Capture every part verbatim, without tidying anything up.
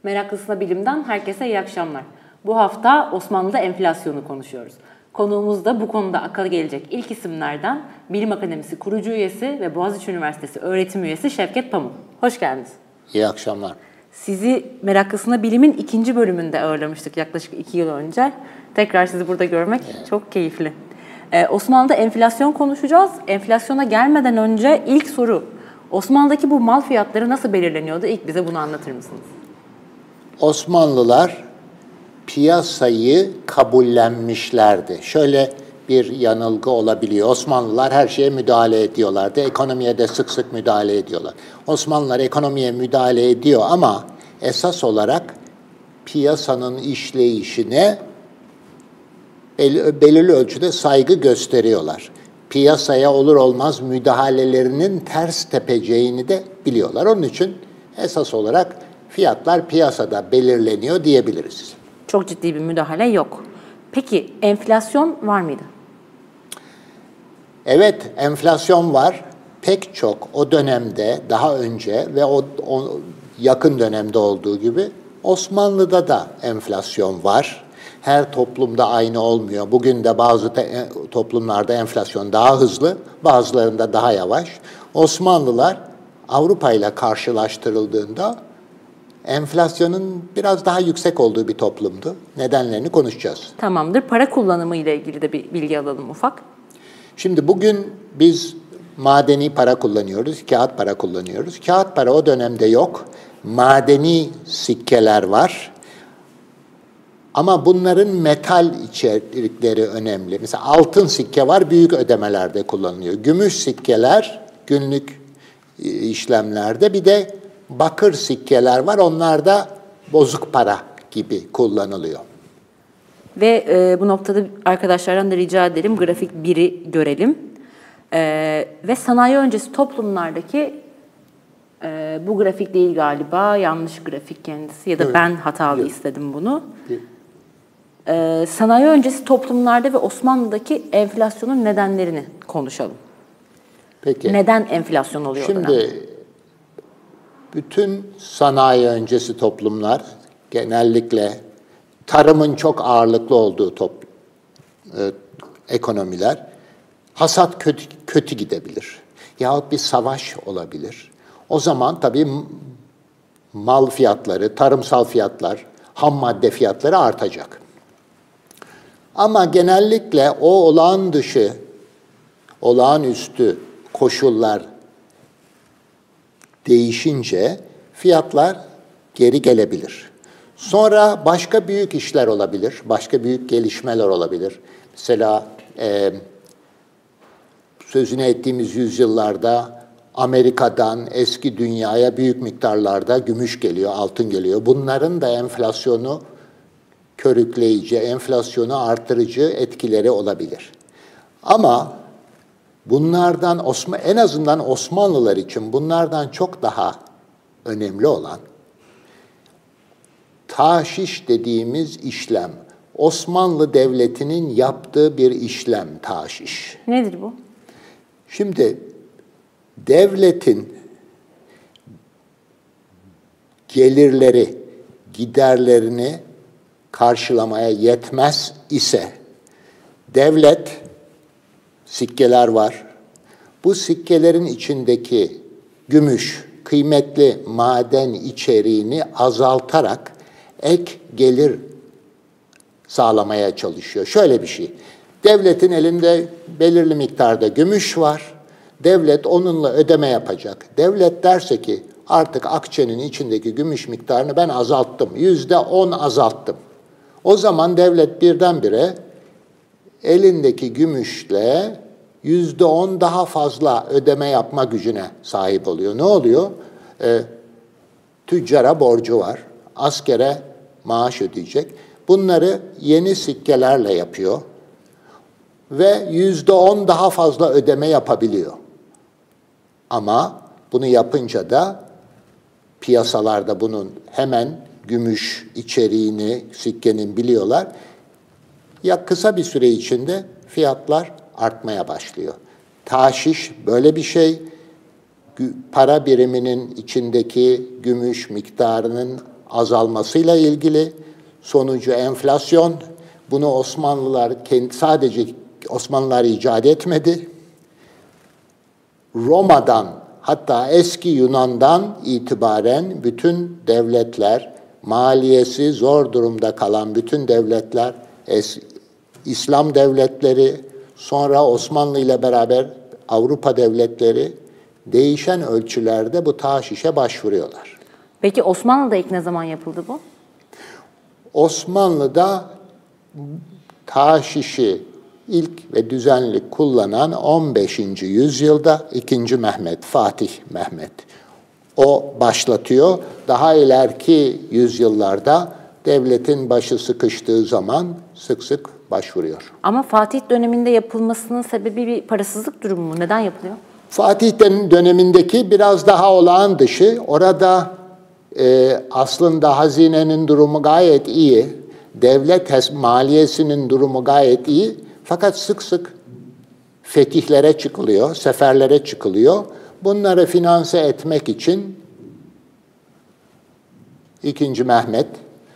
Meraklısına Bilim'den herkese iyi akşamlar. Bu hafta Osmanlı'da enflasyonu konuşuyoruz. Konuğumuz da bu konuda akla gelecek ilk isimlerden Bilim Akademisi kurucu üyesi ve Boğaziçi Üniversitesi öğretim üyesi Şevket Pamuk. Hoş geldiniz. İyi akşamlar. Sizi Meraklısına Bilim'in ikinci bölümünde ağırlamıştık yaklaşık iki yıl önce. Tekrar sizi burada görmek evet. Çok keyifli. Ee, Osmanlı'da enflasyon konuşacağız. Enflasyona gelmeden önce ilk soru. Osmanlı'daki bu mal fiyatları nasıl belirleniyordu? İlk bize bunu anlatır mısınız? Osmanlılar piyasayı kabullenmişlerdi. Şöyle bir yanılgı olabiliyor. Osmanlılar her şeye müdahale ediyorlardı. Ekonomiye de sık sık müdahale ediyorlar. Osmanlılar ekonomiye müdahale ediyor ama esas olarak piyasanın işleyişine belirli ölçüde saygı gösteriyorlar. Piyasaya olur olmaz müdahalelerinin ters tepeceğini de biliyorlar. Onun için esas olarak fiyatlar piyasada belirleniyor diyebiliriz. Çok ciddi bir müdahale yok. Peki enflasyon var mıydı? Evet, enflasyon var. Pek çok o dönemde, daha önce ve o, o yakın dönemde olduğu gibi Osmanlı'da da enflasyon var. Her toplumda aynı olmuyor. Bugün de bazı te- toplumlarda enflasyon daha hızlı, bazılarında daha yavaş. Osmanlılar Avrupa ile karşılaştırıldığında enflasyonun biraz daha yüksek olduğu bir toplumdu. Nedenlerini konuşacağız. Tamamdır. Para kullanımı ile ilgili de bir bilgi alalım ufak. Şimdi bugün biz madeni para kullanıyoruz, kağıt para kullanıyoruz. Kağıt para o dönemde yok. Madeni sikkeler var. Ama bunların metal içerikleri önemli. Mesela altın sikke var, büyük ödemelerde kullanılıyor. Gümüş sikkeler günlük işlemlerde, bir de bakır sikkeler var. Onlar da bozuk para gibi kullanılıyor. Ve e, bu noktada arkadaşlardan da rica edelim grafik biri görelim. E, ve sanayi öncesi toplumlardaki e, bu grafik değil galiba, yanlış grafik kendisi ya da evet. Ben hatalı evet. istedim bunu. Evet. E, sanayi öncesi toplumlarda ve Osmanlı'daki enflasyonun nedenlerini konuşalım. Peki. Neden enflasyon oluyor? Şimdi dönemde? Bütün sanayi öncesi toplumlar genellikle tarımın çok ağırlıklı olduğu top, e, ekonomiler, hasat kötü, kötü gidebilir. Yahut bir savaş olabilir. O zaman tabii mal fiyatları, tarımsal fiyatlar, ham madde fiyatları artacak. Ama genellikle o olağan dışı, olağanüstü koşullar değişince fiyatlar geri gelebilir. Sonra başka büyük işler olabilir, başka büyük gelişmeler olabilir. Mesela e, sözünü ettiğimiz yüzyıllarda Amerika'dan eski dünyaya büyük miktarlarda gümüş geliyor, altın geliyor. Bunların da enflasyonu körükleyici, enflasyonu artırıcı etkileri olabilir. Ama bunlardan en azından Osmanlılar için bunlardan çok daha önemli olan taşiş dediğimiz işlem. Osmanlı Devleti'nin yaptığı bir işlem taşiş. Nedir bu? Şimdi devletin gelirleri, giderlerini karşılamaya yetmez ise devlet, sikkeler var. Bu sikkelerin içindeki gümüş, kıymetli maden içeriğini azaltarak ek gelir sağlamaya çalışıyor. Şöyle bir şey, devletin elinde belirli miktarda gümüş var, devlet onunla ödeme yapacak. Devlet derse ki artık akçenin içindeki gümüş miktarını ben azalttım, yüzde on azalttım. O zaman devlet birdenbire elindeki gümüşle yüzde on daha fazla ödeme yapma gücüne sahip oluyor. Ne oluyor? E, tüccara borcu var, askere maaş ödeyecek. Bunları yeni sikkelerle yapıyor ve yüzde on daha fazla ödeme yapabiliyor. Ama bunu yapınca da piyasalarda bunun hemen gümüş içeriğini, sikkenin biliyorlar. Ya kısa bir süre içinde fiyatlar artmaya başlıyor. Taşiş böyle bir şey. Para biriminin içindeki gümüş miktarının azalmasıyla ilgili. Sonucu enflasyon. Bunu Osmanlılar kendi, sadece Osmanlılar icat etmedi. Roma'dan, hatta eski Yunan'dan itibaren bütün devletler, maliyesi zor durumda kalan bütün devletler, es, İslam devletleri, sonra Osmanlı ile beraber Avrupa devletleri değişen ölçülerde bu taşişe başvuruyorlar. Peki Osmanlı'da ilk ne zaman yapıldı bu? Osmanlı'da taşişi ilk ve düzenli kullanan on beşinci yüzyılda ikinci Mehmet, Fatih Mehmet. O başlatıyor. Daha ileriki yüzyıllarda devletin başı sıkıştığı zaman sık sık başvuruyor. Ama Fatih döneminde yapılmasının sebebi bir parasızlık durumu mu? Neden yapılıyor? Fatih dönemindeki biraz daha olağan dışı. Orada e, aslında hazinenin durumu gayet iyi. Devlet maliyesinin durumu gayet iyi. Fakat sık sık fetihlere çıkılıyor, seferlere çıkılıyor. Bunları finanse etmek için ikinci Mehmet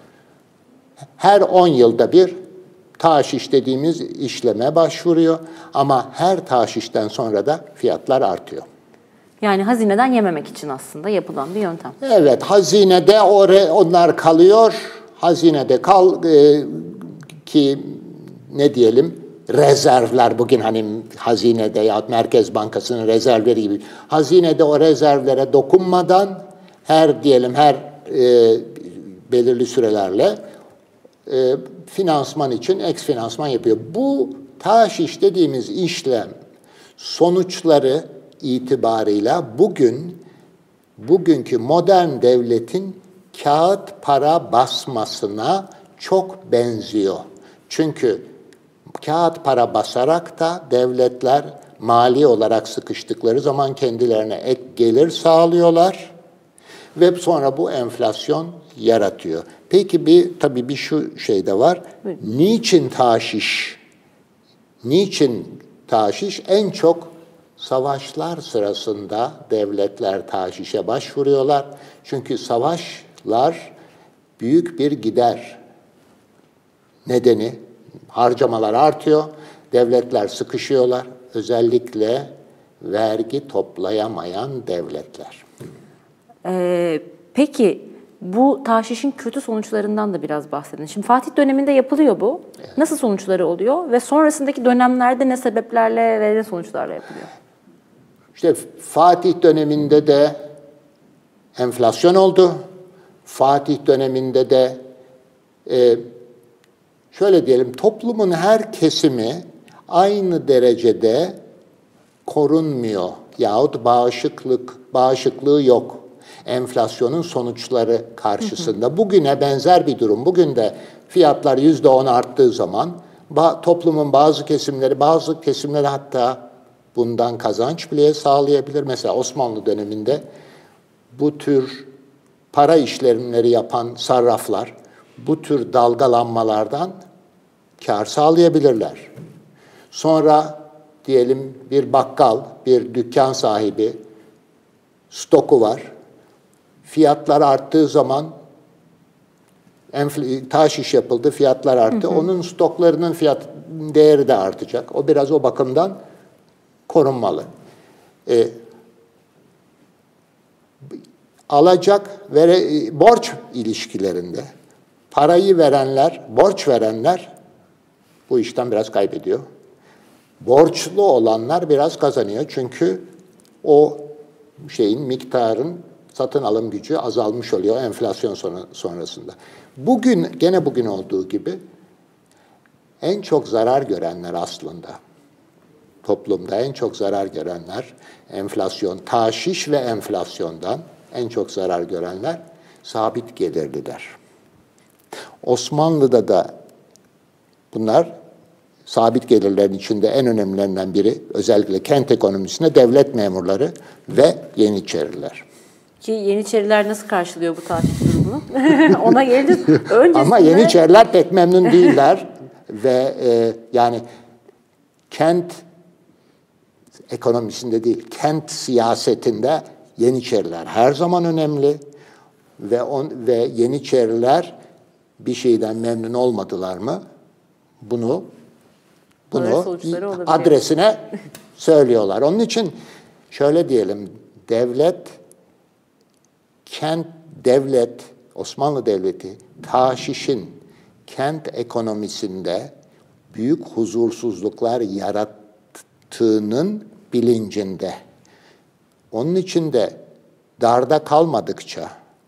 her on yılda bir taşiş dediğimiz işleme başvuruyor. Ama her taşişten sonra da fiyatlar artıyor. Yani hazineden yememek için aslında yapılan bir yöntem. Evet, hazinede onlar kalıyor. Hazinede kal e, ki ne diyelim rezervler, bugün hani hazinede ya Merkez Bankası'nın rezervleri gibi. Hazinede o rezervlere dokunmadan her diyelim her e, belirli sürelerle e, finansman için eks finansman yapıyor. Bu taşiş dediğimiz işlem sonuçları itibarıyla bugün bugünkü modern devletin kağıt para basmasına çok benziyor. Çünkü kağıt para basarak da devletler mali olarak sıkıştıkları zaman kendilerine ek gelir sağlıyorlar ve sonra bu enflasyon yaratıyor. Peki bir tabii bir şu şey de var. Buyurun. Niçin taşiş? Niçin taşiş? En çok savaşlar sırasında devletler taşişe başvuruyorlar. Çünkü savaşlar büyük bir gider nedeni. Harcamalar artıyor, devletler sıkışıyorlar. Özellikle vergi toplayamayan devletler. Ee, peki bu taşişin kötü sonuçlarından da biraz bahsedin. Şimdi Fatih döneminde yapılıyor bu. Evet. Nasıl sonuçları oluyor ve sonrasındaki dönemlerde ne sebeplerle ve ne sonuçlarla yapılıyor? İşte Fatih döneminde de enflasyon oldu. Fatih döneminde de e, şöyle diyelim, toplumun her kesimi aynı derecede korunmuyor yahut bağışıklık, bağışıklığı yok enflasyonun sonuçları karşısında. Hı hı. Bugüne benzer bir durum. Bugün de fiyatlar yüzde on arttığı zaman ba- toplumun bazı kesimleri, bazı kesimleri hatta bundan kazanç bile sağlayabilir. Mesela Osmanlı döneminde bu tür para işlemleri yapan sarraflar bu tür dalgalanmalardan kar sağlayabilirler. Sonra diyelim bir bakkal, bir dükkan sahibi stoku var. Fiyatlar arttığı zaman taşiş yapıldı, fiyatlar arttı. Hı hı. Onun stoklarının fiyat değeri de artacak. O biraz o bakımdan korunmalı. Ee, alacak ve borç ilişkilerinde parayı verenler, borç verenler bu işten biraz kaybediyor. Borçlu olanlar biraz kazanıyor. Çünkü o şeyin, miktarın satın alım gücü azalmış oluyor enflasyon sonrasında. Bugün, gene bugün olduğu gibi en çok zarar görenler aslında, toplumda en çok zarar görenler, enflasyon, taşiş ve enflasyondan en çok zarar görenler sabit gelirliler. Osmanlı'da da bunlar sabit gelirlerin içinde en önemlilerinden biri, özellikle kent ekonomisinde devlet memurları ve Yeniçeriler. Ki Yeniçeriler nasıl karşılıyor bu taşiş durumunu? Ona geleceğiz. Öncesinde... Ama Yeniçeriler pek memnun değiller ve e, yani kent ekonomisinde değil, kent siyasetinde Yeniçeriler her zaman önemli ve on, ve Yeniçeriler bir şeyden memnun olmadılar mı? Bunu bunu adresine söylüyorlar. Onun için şöyle diyelim, devlet, kent devlet, Osmanlı Devleti, taşişin kent ekonomisinde büyük huzursuzluklar yarattığının bilincinde. Onun için de darda kalmadıkça,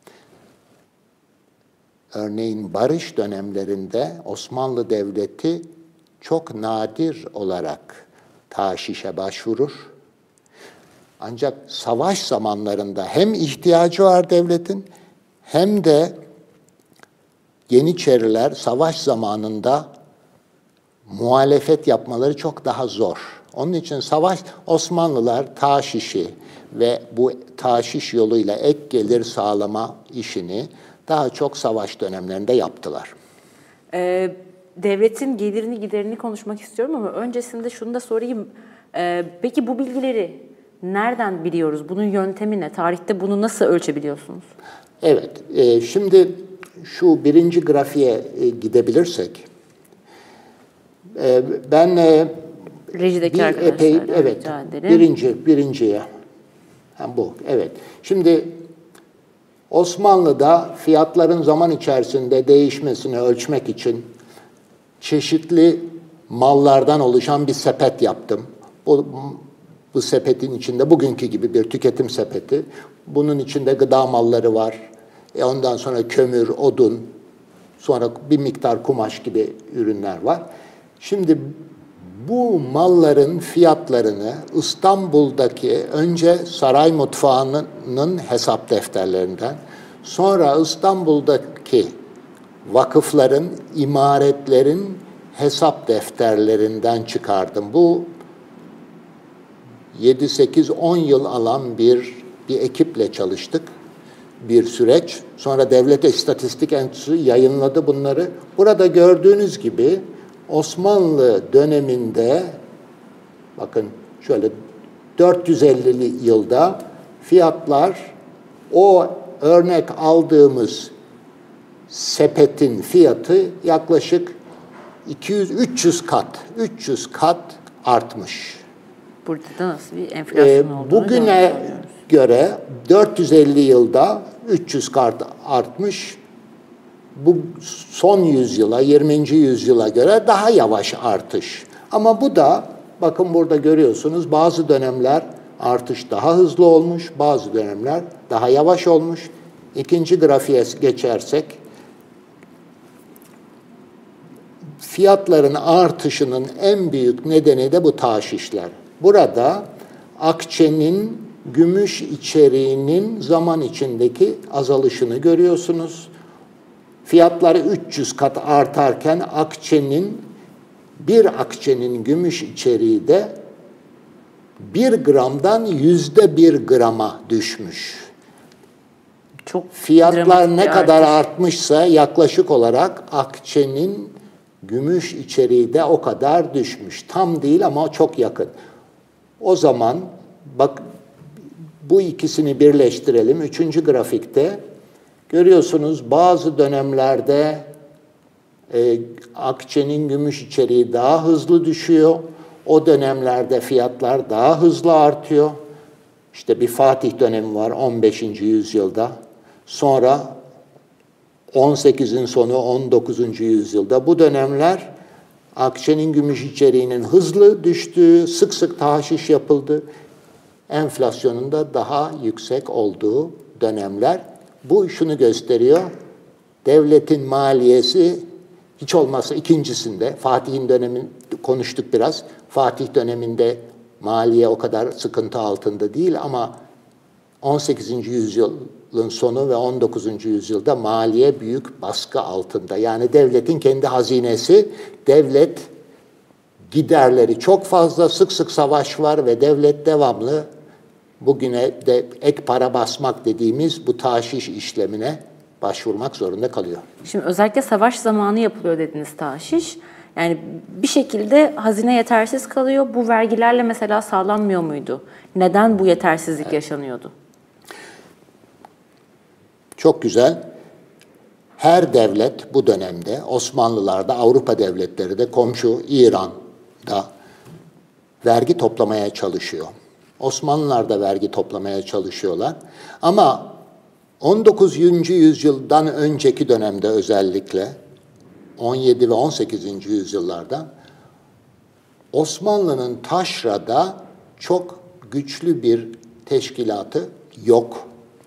örneğin barış dönemlerinde Osmanlı Devleti çok nadir olarak taşişe başvurur. Ancak savaş zamanlarında hem ihtiyacı var devletin hem de Yeniçeriler savaş zamanında muhalefet yapmaları çok daha zor. Onun için savaş Osmanlılar taşişi ve bu taşiş yoluyla ek gelir sağlama işini daha çok savaş dönemlerinde yaptılar. Ee, devletin gelirini giderini konuşmak istiyorum ama öncesinde şunu da sorayım. Ee, peki bu bilgileri nereden biliyoruz? Bunun yöntemi ne? Tarihte bunu nasıl ölçebiliyorsunuz? Evet, e, şimdi şu birinci grafiğe e, gidebilirsek, e, ben e, Rejideki bir epey, evet, birinci, birinciye, ha, bu, evet. Şimdi Osmanlı'da fiyatların zaman içerisinde değişmesini ölçmek için çeşitli mallardan oluşan bir sepet yaptım. Bu, bu sepetin içinde bugünkü gibi bir tüketim sepeti. Bunun içinde gıda malları var. E ondan sonra kömür, odun, sonra bir miktar kumaş gibi ürünler var. Şimdi bu malların fiyatlarını İstanbul'daki önce saray mutfağının hesap defterlerinden, sonra İstanbul'daki vakıfların, imaretlerin hesap defterlerinden çıkardım. Bu yedi sekiz on yıl alan bir bir ekiple çalıştık. Bir süreç. Sonra Devlet İstatistik Enstitüsü yayınladı bunları. Burada gördüğünüz gibi Osmanlı döneminde, bakın şöyle dört yüz ellili yılda fiyatlar, o örnek aldığımız sepetin fiyatı yaklaşık iki yüz üç yüz kat, üç yüz kat artmış. Burada da nasıl bir enflasyon ee, olduğunu bugüne göre dört yüz elli yılda üç yüz kat artmış. Bu son yüzyıla, yirminci yüzyıla göre daha yavaş artış. Ama bu da, bakın burada görüyorsunuz, bazı dönemler artış daha hızlı olmuş, bazı dönemler daha yavaş olmuş. İkinci grafiğe geçersek, fiyatların artışının en büyük nedeni de bu taşişler. Burada akçenin gümüş içeriğinin zaman içindeki azalışını görüyorsunuz. Fiyatları üç yüz kat artarken akçenin, bir akçenin gümüş içeriği de bir gramdan yüzde bir grama düşmüş. Çok fiyatlar ne kadar artış. artmışsa yaklaşık olarak akçenin gümüş içeriği de o kadar düşmüş. Tam değil ama çok yakın. O zaman bak, bu ikisini birleştirelim. Üçüncü grafikte görüyorsunuz, bazı dönemlerde e, akçenin gümüş içeriği daha hızlı düşüyor. O dönemlerde fiyatlar daha hızlı artıyor. İşte bir Fatih dönemi var on beşinci yüzyılda. Sonra on sekizin sonu on dokuzuncu yüzyılda. Bu dönemler akçenin gümüş içeriğinin hızlı düştüğü, sık sık taşiş yapıldı. Enflasyonun da daha yüksek olduğu dönemler. Bu şunu gösteriyor: devletin maliyesi hiç olmazsa ikincisinde, Fatih'in dönemini konuştuk biraz. Fatih döneminde maliye o kadar sıkıntı altında değil ama on sekizinci yüzyılın sonu ve on dokuzuncu yüzyılda maliye büyük baskı altında. Yani devletin kendi hazinesi, devlet giderleri çok fazla, sık sık savaş var ve devlet devamlı bugüne de ek para basmak dediğimiz bu taşiş işlemine başvurmak zorunda kalıyor. Şimdi özellikle savaş zamanı yapılıyor dediniz taşiş. Yani bir şekilde hazine yetersiz kalıyor. Bu vergilerle mesela sağlanmıyor muydu? Neden bu yetersizlik evet. yaşanıyordu? çok güzel. Her devlet bu dönemde, Osmanlılar'da, Avrupa devletleri de, komşu İran'da vergi toplamaya çalışıyor. Osmanlılar da vergi toplamaya çalışıyorlar. Ama on dokuzuncu yüzyıldan önceki dönemde özellikle, on yedi ve on sekizinci yüzyıllarda Osmanlı'nın taşrada çok güçlü bir teşkilatı yok.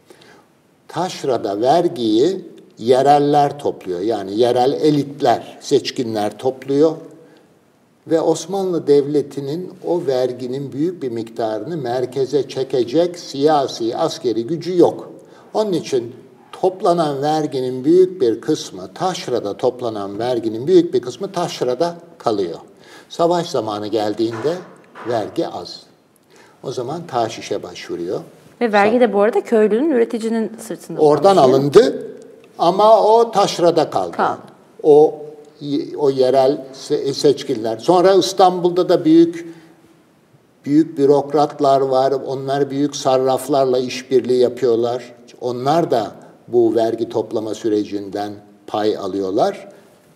Taşrada vergiyi yereller topluyor. Yani yerel elitler, seçkinler topluyor. Ve Osmanlı Devleti'nin o verginin büyük bir miktarını merkeze çekecek siyasi, askeri gücü yok. Onun için toplanan verginin büyük bir kısmı, taşrada toplanan verginin büyük bir kısmı taşrada kalıyor. Savaş zamanı geldiğinde vergi az. O zaman taşişe başvuruyor. Ve vergi de bu arada köylünün, üreticinin sırtında. Oradan alındı ama o taşrada kaldı. kaldı. O o yerel seçkinler. Sonra İstanbul'da da büyük büyük bürokratlar var. Onlar büyük sarraflarla işbirliği yapıyorlar. Onlar da bu vergi toplama sürecinden pay alıyorlar.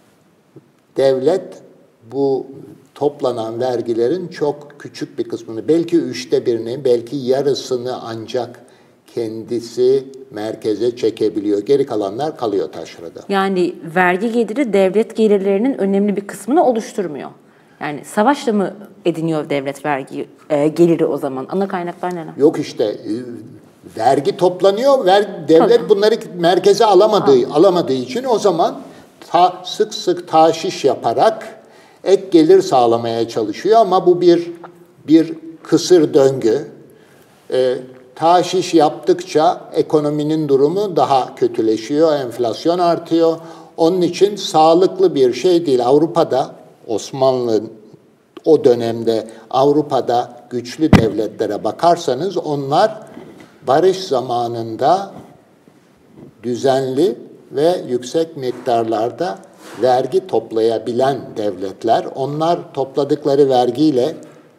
Devlet bu toplanan vergilerin çok küçük bir kısmını, belki üçte birini, belki yarısını ancak kendisi merkeze çekebiliyor. Geri kalanlar kalıyor taşrada. Yani vergi geliri devlet gelirlerinin önemli bir kısmını oluşturmuyor. Yani savaşla mı ediniyor devlet vergi e, geliri o zaman? Ana kaynaklar neler? Yok işte e, vergi toplanıyor. Ver, devlet tamam. bunları merkeze alamadığı tamam. alamadığı için o zaman ta, sık sık taşiş yaparak ek gelir sağlamaya çalışıyor ama bu bir bir kısır döngü. E, taşiş yaptıkça ekonominin durumu daha kötüleşiyor, enflasyon artıyor. Onun için sağlıklı bir şey değil. Avrupa'da, Osmanlı o dönemde Avrupa'da güçlü devletlere bakarsanız onlar barış zamanında düzenli ve yüksek miktarlarda vergi toplayabilen devletler. Onlar topladıkları vergiyle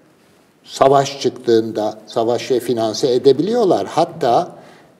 savaş çıktığında savaşı finanse edebiliyorlar. Hatta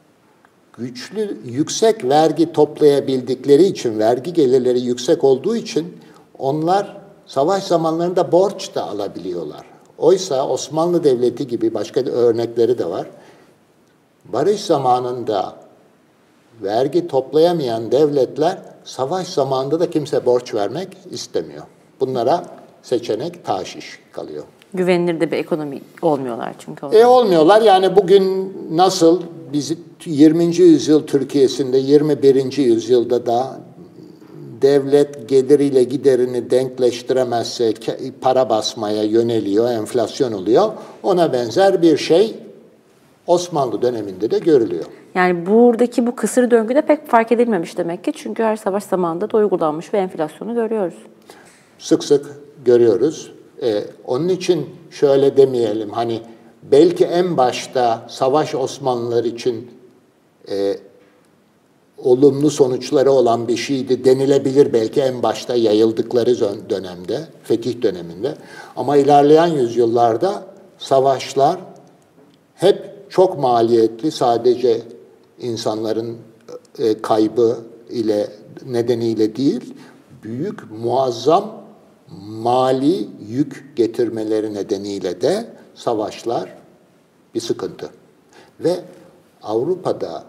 güçlü, yüksek vergi toplayabildikleri için, vergi gelirleri yüksek olduğu için onlar savaş zamanlarında borç da alabiliyorlar. Oysa Osmanlı Devleti gibi başka örnekleri de var. Barış zamanında vergi toplayamayan devletler savaş zamanında da kimse borç vermek istemiyor. Bunlara seçenek taşiş kalıyor. Güvenilir de bir ekonomi olmuyorlar çünkü. E olmuyorlar. Yani bugün nasıl biz yirminci yüzyıl Türkiye'sinde, yirmi birinci yüzyılda da devlet geliriyle giderini denkleştiremezse para basmaya yöneliyor, enflasyon oluyor. Ona benzer bir şey Osmanlı döneminde de görülüyor. Yani buradaki bu kısır döngüde pek fark edilmemiş demek ki. Çünkü her savaş zamanında da uygulanmış ve enflasyonu görüyoruz. Sık sık görüyoruz. Ee, onun için şöyle demeyelim, hani belki en başta savaş Osmanlılar için e, olumlu sonuçları olan bir şeydi denilebilir belki en başta yayıldıkları dönemde, fetih döneminde. Ama ilerleyen yüzyıllarda savaşlar hep çok maliyetli, sadece insanların e, kaybı ile nedeniyle değil, büyük, muazzam mali yük getirmeleri nedeniyle de savaşlar bir sıkıntı. Ve Avrupa'da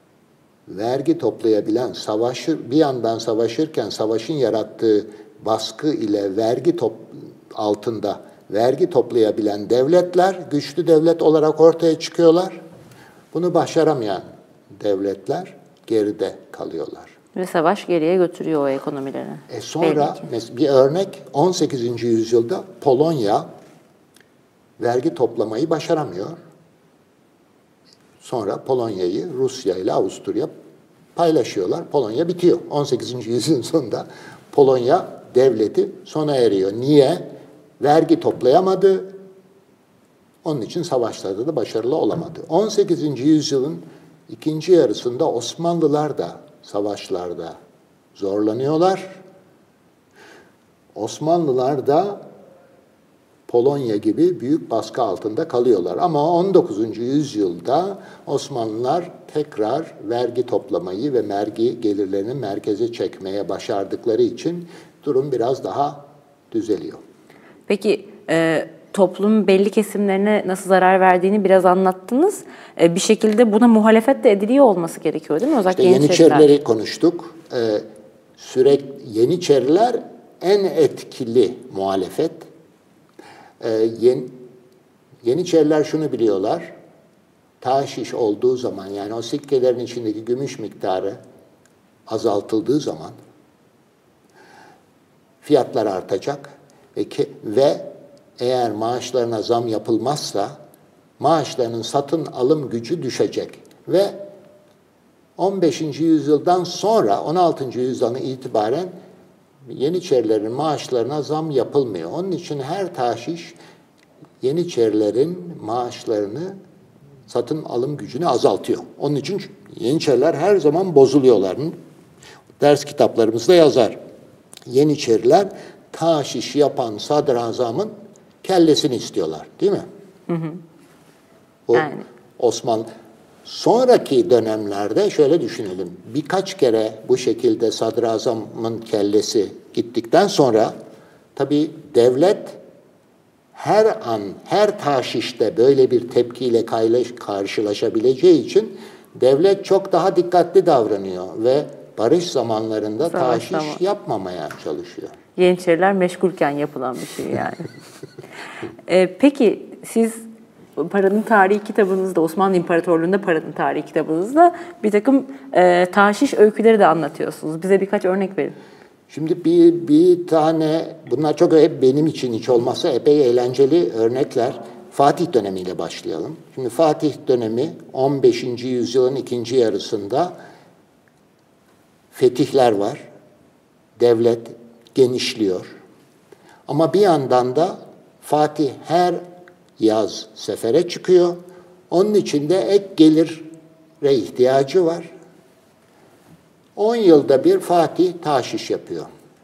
vergi toplayabilen, savaşı bir yandan savaşırken savaşın yarattığı baskı ile vergi top, altında vergi toplayabilen devletler güçlü devlet olarak ortaya çıkıyorlar. Bunu başaramayan devletler geride kalıyorlar. Ve savaş geriye götürüyor o ekonomileri. E sonra bir örnek on sekizinci yüzyılda Polonya vergi toplamayı başaramıyor. Sonra Polonya'yı Rusya ile Avusturya paylaşıyorlar. Polonya bitiyor. on sekizinci yüzyılın sonunda Polonya devleti sona eriyor. Niye? Vergi toplayamadı. Onun için savaşlarda da başarılı olamadı. on sekizinci yüzyılın ikinci yarısında Osmanlılar da savaşlarda zorlanıyorlar. Osmanlılar da Polonya gibi büyük baskı altında kalıyorlar. Ama on dokuzuncu yüzyılda Osmanlılar tekrar vergi toplamayı ve vergi gelirlerini merkeze çekmeye başardıkları için durum biraz daha düzeliyor. Peki e, toplumun belli kesimlerine nasıl zarar verdiğini biraz anlattınız. E, bir şekilde buna muhalefet de ediliyor olması gerekiyor değil mi? Özellikle İşte Yeniçerileri konuştuk. E, sürekli Yeniçeriler en etkili muhalefet. E, yeni, Yeniçeriler şunu biliyorlar. Taşiş olduğu zaman, yani o sikkelerin içindeki gümüş miktarı azaltıldığı zaman fiyatlar artacak ve, ki, ve eğer maaşlarına zam yapılmazsa maaşlarının satın alım gücü düşecek ve on beşinci yüzyıldan sonra on altıncı yüzyıldan itibaren Yeniçerilerin maaşlarına zam yapılmıyor. Onun için her taşiş Yeniçerilerin maaşlarını, satın alım gücünü azaltıyor. Onun için Yeniçeriler her zaman bozuluyorlar. Ders kitaplarımızda yazar. Yeniçeriler taşiş yapan sadrazamın kellesini istiyorlar, değil mi? Hı hı. O yani. Osmanlı. Sonraki dönemlerde şöyle düşünelim. Birkaç kere bu şekilde sadrazamın kellesi gittikten sonra tabii devlet her an, her taşişte böyle bir tepkiyle karşılaşabileceği için devlet çok daha dikkatli davranıyor ve barış zamanlarında Savaş taşiş zaman. yapmamaya çalışıyor. Yeniçeriler meşgulken yapılan bir şey yani. ee, peki siz Paranın Tarihi kitabınızda, Osmanlı İmparatorluğu'nda Paranın Tarihi kitabınızda bir takım e, taşiş öyküleri de anlatıyorsunuz. Bize birkaç örnek verin. Şimdi bir, bir tane, bunlar çok hep benim için hiç olmazsa epey eğlenceli örnekler. Fatih dönemiyle başlayalım. Şimdi Fatih dönemi on beşinci yüzyılın ikinci yarısında fetihler var. Devlet genişliyor. Ama bir yandan da Fatih her yaz sefere çıkıyor. Onun için de ek gelire ihtiyacı var. On yılda bir Fatih taşiş yapıyor.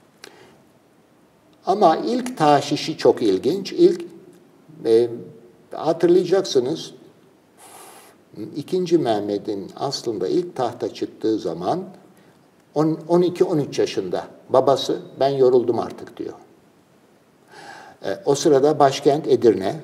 Ama ilk taşişi çok ilginç. İlk e, hatırlayacaksınız, İkinci Mehmet'in aslında ilk tahta çıktığı zaman on iki on üç yaşında. Babası ben yoruldum artık diyor. E, o sırada başkent Edirne.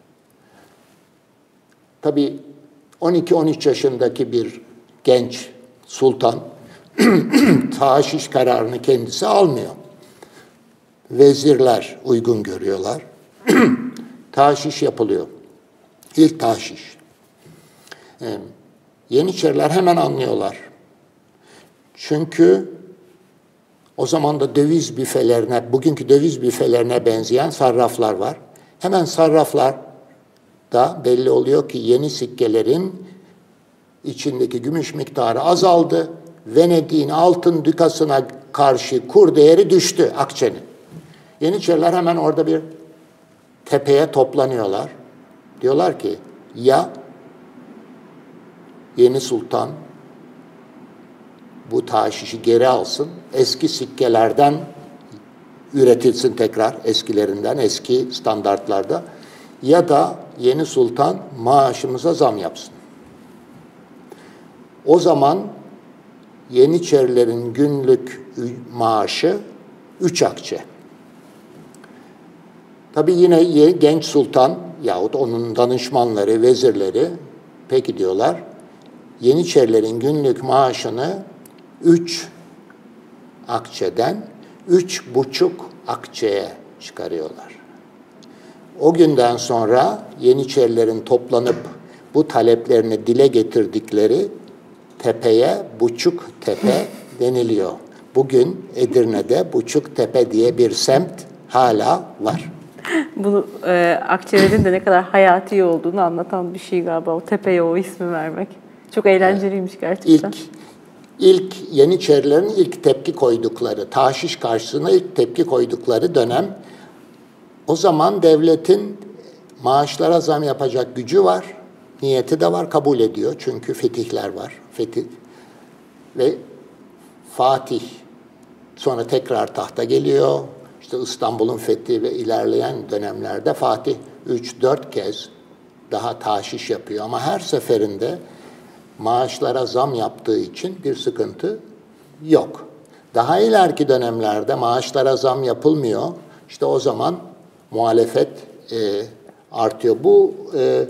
Tabii on iki on üç yaşındaki bir genç sultan taşiş kararını kendisi almıyor. Vezirler uygun görüyorlar. Taşiş yapılıyor. İlk taşiş. Ee, Yeniçeriler hemen anlıyorlar. Çünkü o zaman da döviz büfelerine, bugünkü döviz büfelerine benzeyen sarraflar var. Hemen sarraflar da belli oluyor ki yeni sikkelerin içindeki gümüş miktarı azaldı. Venedik'in altın dükasına karşı kur değeri düştü akçenin. Yeniçeriler hemen orada bir tepeye toplanıyorlar. Diyorlar ki ya yeni sultan bu taşişi geri alsın, eski sikkelerden üretilsin tekrar, eskilerinden, eski standartlarda, ya da yeni sultan maaşımıza zam yapsın. O zaman Yeniçerilerin günlük maaşı üç akçe. Tabii yine genç sultan yahut onun danışmanları, vezirleri peki diyorlar, Yeniçerilerin günlük maaşını üç akçeden üç buçuk akçeye çıkarıyorlar. O günden sonra Yeniçerilerin toplanıp bu taleplerini dile getirdikleri tepeye Buçuk Tepe deniliyor. Bugün Edirne'de Buçuk Tepe diye bir semt hala var. Bunu e, akçelerin de ne kadar hayati olduğunu anlatan bir şey galiba, o tepeye o ismi vermek. Çok eğlenceliymiş gerçekten. İlk, ilk Yeniçerilerin ilk tepki koydukları, taşiş karşısına ilk tepki koydukları dönem, o zaman devletin maaşlara zam yapacak gücü var, niyeti de var, kabul ediyor. Çünkü fetihler var. Fetih ve Fatih sonra tekrar tahta geliyor. İşte işte İstanbul'un fethi ve ilerleyen dönemlerde Fatih üç dört kez daha taşiş yapıyor. Ama her seferinde maaşlara zam yaptığı için bir sıkıntı yok. Daha ileriki dönemlerde maaşlara zam yapılmıyor. İşte o zaman muhalefet e, artıyor. Bu e,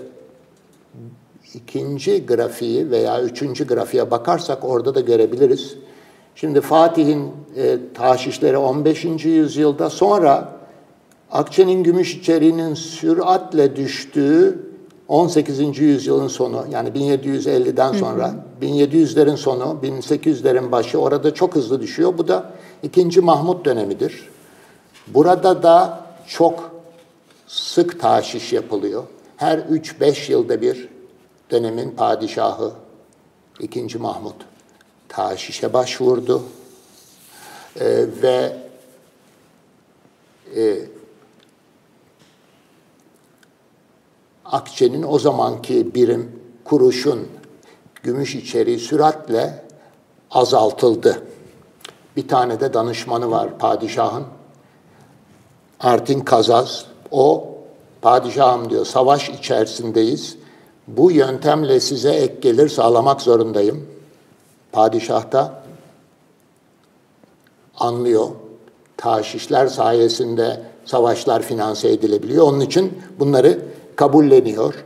ikinci grafiği veya üçüncü grafiğe bakarsak orada da görebiliriz. Şimdi Fatih'in e, taşişleri on beşinci yüzyılda, sonra akçenin gümüş içeriğinin süratle düştüğü on sekizinci yüzyılın sonu, yani bin yedi yüz elliden sonra, hı hı. bin yedi yüzlerin sonu, bin sekiz yüzlerin başı, orada çok hızlı düşüyor. Bu da ikinci Mahmut dönemidir. Burada da çok sık taşiş yapılıyor. Her üç beş yılda bir dönemin padişahı ikinci Mahmut taşişe başvurdu. Ee, ve e, akçenin o zamanki birim kuruşun gümüş içeriği süratle azaltıldı. Bir tane de danışmanı var padişahın, Artin Kazaz. O, padişahım diyor, savaş içerisindeyiz. Bu yöntemle size ek gelir sağlamak zorundayım. Padişah da anlıyor. Taşişler sayesinde savaşlar finanse edilebiliyor. Onun için bunları kabulleniyor.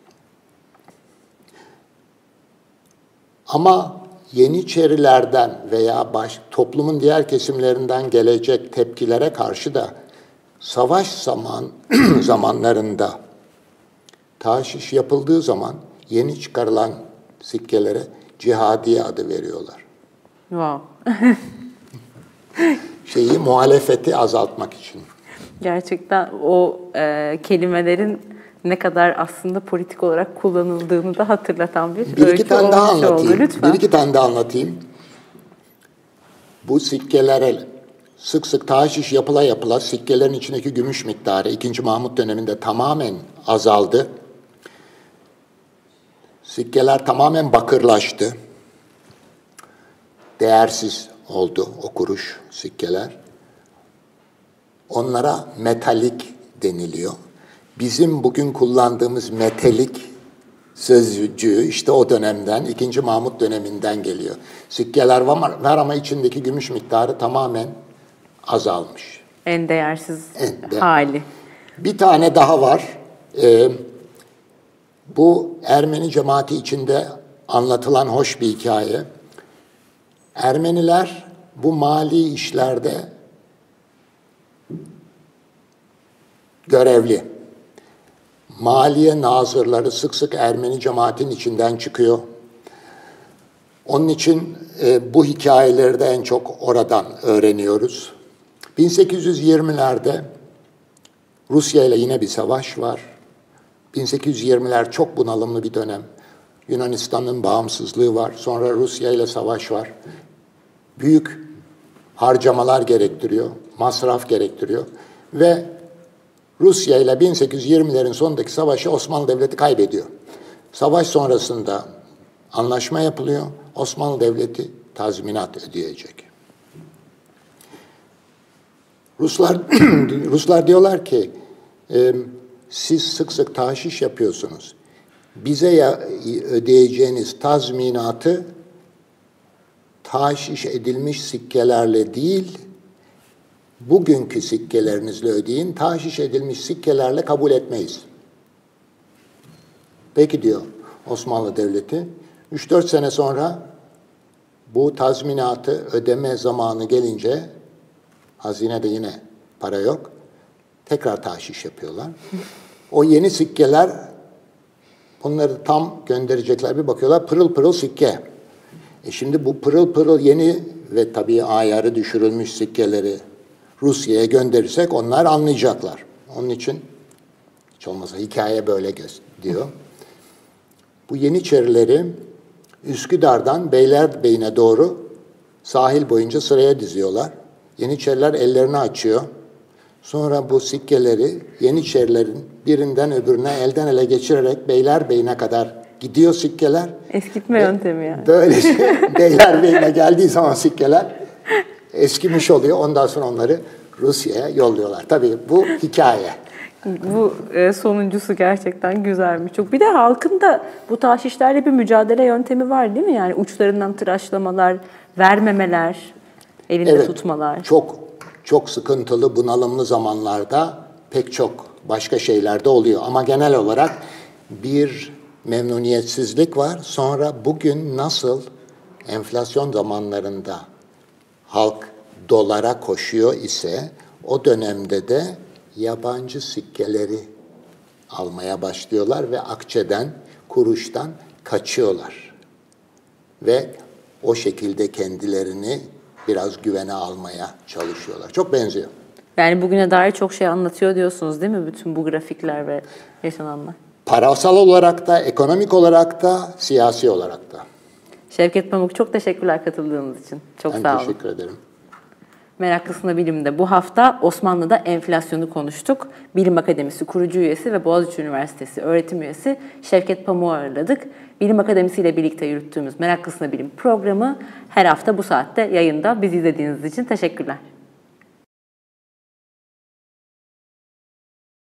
Ama Yeniçerilerden veya baş, toplumun diğer kesimlerinden gelecek tepkilere karşı da savaş zaman zamanlarında taşiş yapıldığı zaman yeni çıkarılan sikkelere cihadiye adı veriyorlar. Wow. Şeyi, muhalefeti azaltmak için. Gerçekten o e, kelimelerin ne kadar aslında politik olarak kullanıldığını da hatırlatan bir, bir iki öykü tane daha olmuş anlatayım. oldu. Lütfen. Bir iki tane daha anlatayım. Bu sikkelere sık sık taşiş yapıla yapıla sikkelerin içindeki gümüş miktarı ikinci Mahmut döneminde tamamen azaldı. Sikkeler tamamen bakırlaştı. Değersiz oldu o kuruş sikkeler. Onlara metalik deniliyor. Bizim bugün kullandığımız metalik sözcüğü işte o dönemden, ikinci Mahmut döneminden geliyor. Sikkeler var ama içindeki gümüş miktarı tamamen azalmış. En değersiz en de- hali. Bir tane daha var. Ee, bu Ermeni cemaati içinde anlatılan hoş bir hikaye. Ermeniler bu mali işlerde görevli. Maliye nazırları sık sık Ermeni cemaatin içinden çıkıyor. Onun için e, bu hikayeleri de en çok oradan öğreniyoruz. bin sekiz yüz yirmilerde Rusya ile yine bir savaş var. bin sekiz yüz yirmiler çok bunalımlı bir dönem. Yunanistan'ın bağımsızlığı var. Sonra Rusya ile savaş var. Büyük harcamalar gerektiriyor, masraf gerektiriyor ve Rusya ile bin sekiz yüz yirmilerin sonundaki savaşı Osmanlı Devleti kaybediyor. Savaş sonrasında anlaşma yapılıyor. Osmanlı Devleti tazminat ödeyecek. Ruslar Ruslar diyorlar ki e, siz sık sık taşiş yapıyorsunuz. Bize ya, ödeyeceğiniz tazminatı taşiş edilmiş sikkelerle değil, bugünkü sikkelerinizle ödeyin, taşiş edilmiş sikkelerle kabul etmeyiz. Peki diyor Osmanlı Devleti. üç dört sene sonra bu tazminatı ödeme zamanı gelince, hazinede yine para yok, tekrar taşiş yapıyorlar. O yeni sikkeler, bunları tam gönderecekler, bir bakıyorlar pırıl pırıl sikke. E şimdi bu pırıl pırıl yeni ve tabii ayarı düşürülmüş sikkeleri Rusya'ya gönderirsek onlar anlayacaklar. Onun için hiç olmazsa hikaye böyle diyor. Bu Yeniçerileri Üsküdar'dan Beylerbeyi'ne doğru sahil boyunca sıraya diziyorlar. Yeniçeriler ellerini açıyor. Sonra bu sikkeleri Yeniçerilerin birinden öbürüne elden ele geçirerek Beylerbeyi'ne kadar gidiyor sikkeler. Eskitme yöntemi yani. Böylece Beylerbeyi'ne geldiği zaman sikkeler eskimiş oluyor. Ondan sonra onları Rusya'ya yolluyorlar. Tabii bu hikaye. Bu e, sonuncusu gerçekten güzelmiş. Çok. Bir de halkın da bu tahşişlerle bir mücadele yöntemi var değil mi? Yani uçlarından tıraşlamalar, vermemeler, elinde evet, tutmalar. Çok çok sıkıntılı, bunalımlı zamanlarda pek çok başka şeyler de oluyor. Ama genel olarak bir memnuniyetsizlik var. Sonra bugün nasıl enflasyon zamanlarında halk dolara koşuyor ise o dönemde de yabancı sikkeleri almaya başlıyorlar ve akçeden, kuruştan kaçıyorlar. Ve o şekilde kendilerini biraz güvene almaya çalışıyorlar. Çok benziyor. Yani bugüne dair çok şey anlatıyor diyorsunuz değil mi? Bütün bu grafikler ve yaşananlar. Parasal olarak da, ekonomik olarak da, siyasi olarak da. Şevket Pamuk, çok teşekkürler katıldığınız için. Çok ben sağ olun. Ben teşekkür ederim. Meraklısına Bilim'de bu hafta Osmanlı'da enflasyonu konuştuk. Bilim Akademisi kurucu üyesi ve Boğaziçi Üniversitesi öğretim üyesi Şevket Pamuk'u ağırladık. Bilim Akademisi ile birlikte yürüttüğümüz Meraklısına Bilim programı her hafta bu saatte yayında. Bizi izlediğiniz için teşekkürler.